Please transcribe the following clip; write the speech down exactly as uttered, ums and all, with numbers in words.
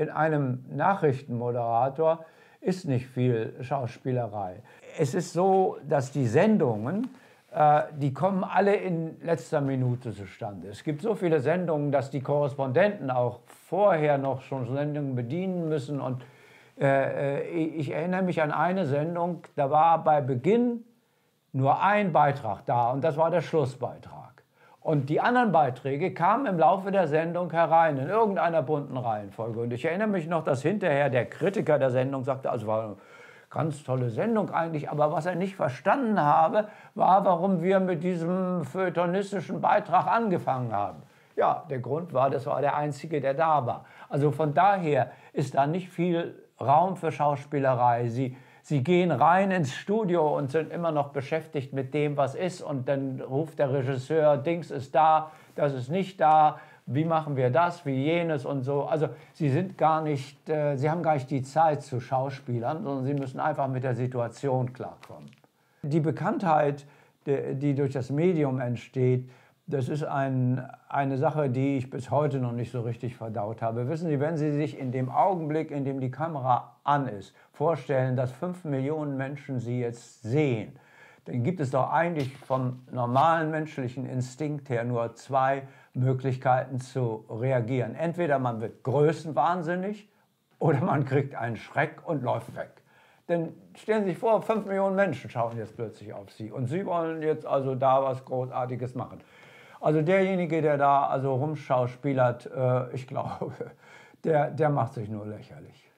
in einem Nachrichtenmoderator ist nicht viel Schauspielerei. Es ist so, dass die Sendungen, äh, die kommen alle in letzter Minute zustande. Es gibt so viele Sendungen, dass die Korrespondenten auch vorher noch schon Sendungen bedienen müssen. Und äh, ich erinnere mich an eine Sendung, da war bei Beginn nur ein Beitrag da und das war der Schlussbeitrag. Und die anderen Beiträge kamen im Laufe der Sendung herein, in irgendeiner bunten Reihenfolge. Und ich erinnere mich noch, dass hinterher der Kritiker der Sendung sagte, also war eine ganz tolle Sendung eigentlich, aber was er nicht verstanden habe, war, warum wir mit diesem feuilletonistischen Beitrag angefangen haben. Ja, der Grund war, das war der einzige, der da war. Also von daher ist da nicht viel Raum für Schauspielerei. Sie Sie gehen rein ins Studio und sind immer noch beschäftigt mit dem, was ist. Und dann ruft der Regisseur, Dings ist da, das ist nicht da. Wie machen wir das, wie jenes und so. Also sie sind gar nicht, äh, sie haben gar nicht die Zeit zu Schauspielern, sondern sie müssen einfach mit der Situation klarkommen. Die Bekanntheit, die, die durch das Medium entsteht, das ist ein, eine Sache, die ich bis heute noch nicht so richtig verdaut habe. Wissen Sie, wenn Sie sich in dem Augenblick, in dem die Kamera an ist, vorstellen, dass fünf Millionen Menschen Sie jetzt sehen, dann gibt es doch eigentlich vom normalen menschlichen Instinkt her nur zwei Möglichkeiten zu reagieren. Entweder man wird größenwahnsinnig oder man kriegt einen Schreck und läuft weg. Denn stellen Sie sich vor, fünf Millionen Menschen schauen jetzt plötzlich auf Sie und Sie wollen jetzt also da was Großartiges machen. Also derjenige, der da also rumschauspielert, äh, ich glaube, der, der macht sich nur lächerlich.